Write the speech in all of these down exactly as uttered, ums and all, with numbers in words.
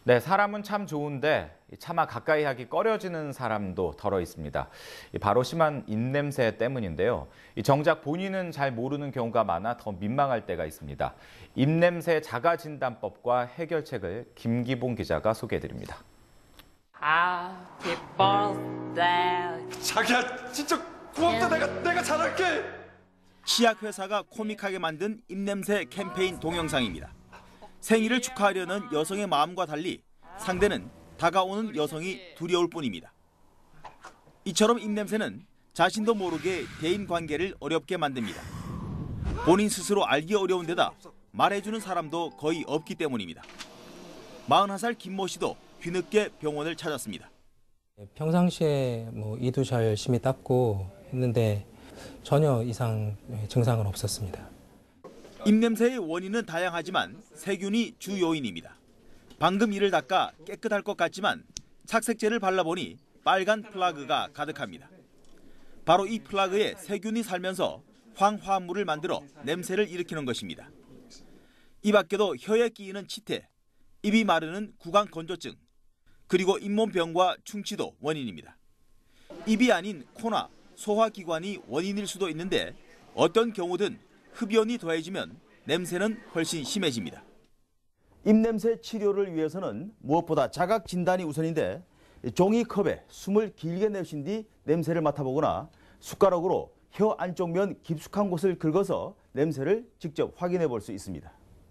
네, 사람은 참 좋은데 차마 가까이 하기 꺼려지는 사람도 덜어 있습니다. 바로 심한 입냄새 때문인데요. 정작 본인은 잘 모르는 경우가 많아 더 민망할 때가 있습니다. 입냄새 자가진단법과 해결책을 김기봉 기자가 소개해드립니다. Happy birthday. 자기야, 진짜 고맙다. 내가 내가 잘할게. 치약 회사가 코믹하게 만든 입냄새 캠페인 동영상입니다. 생일을 축하하려는 여성의 마음과 달리 상대는 다가오는 여성이 두려울 뿐입니다. 이처럼 입냄새는 자신도 모르게 대인관계를 어렵게 만듭니다. 본인 스스로 알기 어려운 데다 말해주는 사람도 거의 없기 때문입니다. 마흔한 살 김모 씨도 뒤늦게 병원을 찾았습니다. 평상시에 뭐 이도 잘 열심히 닦고 했는데 전혀 이상 증상은 없었습니다. 입냄새의 원인은 다양하지만 세균이 주 요인입니다. 방금 이를 닦아 깨끗할 것 같지만 착색제를 발라보니 빨간 플라그가 가득합니다. 바로 이 플라그에 세균이 살면서 황화물을 만들어 냄새를 일으키는 것입니다. 이 밖에도 혀에 끼이는 치태, 입이 마르는 구강건조증, 그리고 잇몸병과 충치도 원인입니다. 입이 아닌 코나 소화기관이 원인일 수도 있는데 어떤 경우든 흡연이 더해지면 냄새는 훨씬 심해집니다. 입냄새 치료를 위해서는 무엇보다 자각 진단이 우선인데 종이컵에 숨을 길게 내쉰 뒤 냄새를 맡아보거나 숟가락으로 혀 안쪽 면 깊숙한 곳을 긁어서 냄새를 직접 확인해 볼 수 있습니다.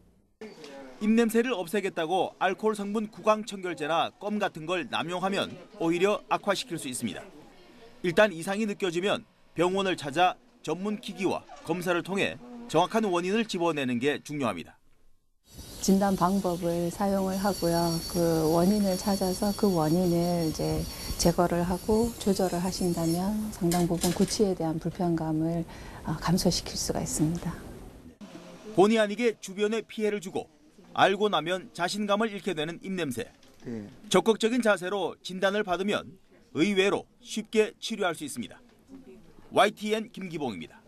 입냄새를 없애겠다고 알코올 성분 구강청결제나 껌 같은 걸 남용하면 오히려 악화시킬 수 있습니다. 일단 이상이 느껴지면 병원을 찾아 전문 기기와 검사를 통해 정확한 원인을 집어내는 게 중요합니다. 진단 방법을 사용을 하고요. 그 원인을 찾아서 그 원인을 이제 제거를 하고 조절을 하신다면 상당 부분 구취에 대한 불편감을 감소시킬 수가 있습니다. 본의 아니게 주변에 피해를 주고 알고 나면 자신감을 잃게 되는 입냄새. 적극적인 자세로 진단을 받으면 의외로 쉽게 치료할 수 있습니다. 와이티엔 김기봉입니다.